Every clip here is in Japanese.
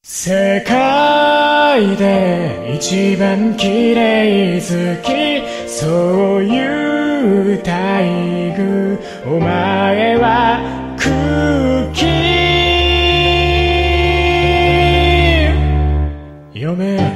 世界で一番綺麗好き、そういう待遇、お前は空気読め。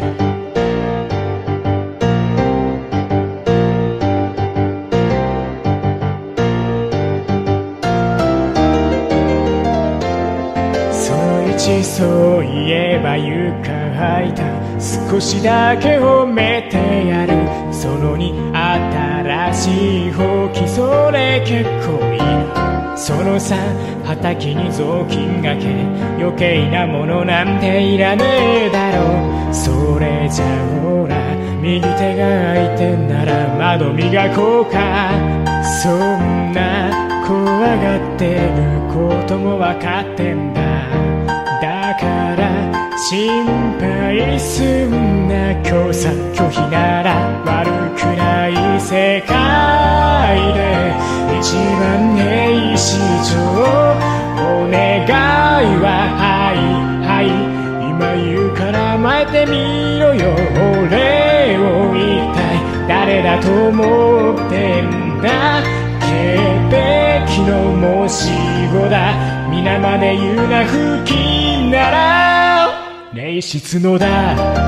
そういえば床履いた、少しだけ褒めてやる。その2、新しいほうき、それ結構いいな。その3、畑に雑巾がけ、余計なものなんていらねえだろう。それじゃほら、右手が空いてんなら窓磨こうか。そんな怖がってることもわかってんだ。だから心配すんな、今日さ拒否なら悪くない。世界で一番年始上、お願いははいはい、今言うから甘えてみろよ。俺を一体誰だと思ってんだ。潔癖の申し子だ、皆まで言うな。不気なら霊質のだ。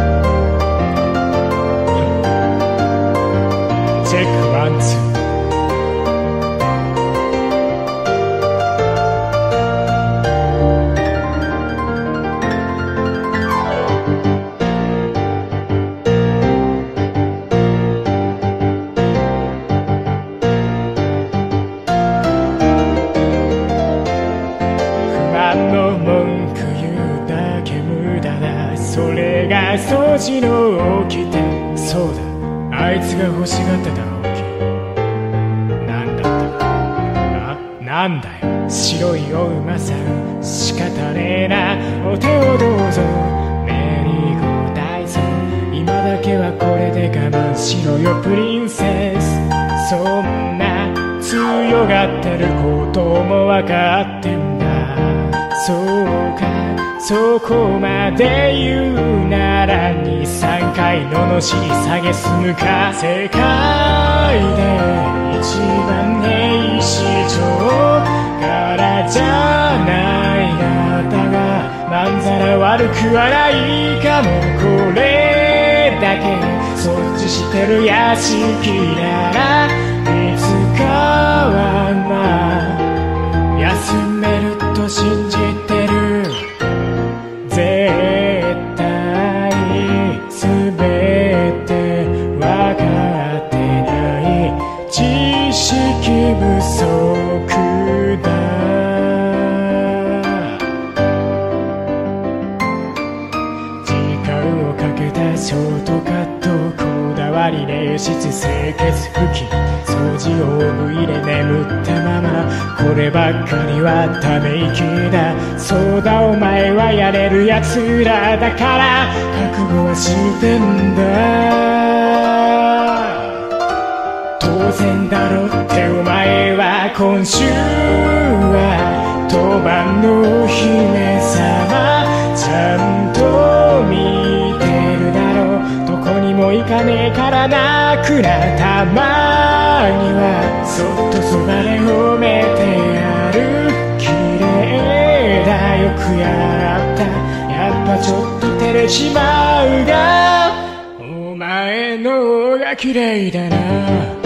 チェックワンツー。それが掃除の掟。そうだ、あいつが欲しがってたほうき、なんだったか。なんだよ、白いお馬さん、仕方ねえな。お手をどうぞ、メリーゴーダイゾン、今だけはこれで我慢しろよプリンセス。そんな強がってることもわかってんだ。そうか、そこまで言うなら2、3回罵り下げすむか。世界で一番年始上からじゃないな。だがまんざら悪くはないかも。これだけそっちしてる屋敷ならいつかはまあ休めると信じてる。絶対すべてわかってない知識不足だ。時間をかけたショートカット、こだわり霊質清潔拭き、掃除用具入れ眠ったまま、こればっかりはため息だ。そうだ、お前はやれるやつらだから覚悟はしてんだ。当然だろってお前は今週は当番の姫様、ちゃんと見てるだろ。どこにも行かねえから泣くな。たまにはそっとそばで褒めてやる。綺麗だ、よくやった、やっぱちょっと照れちまうが、お前の方が綺麗だな。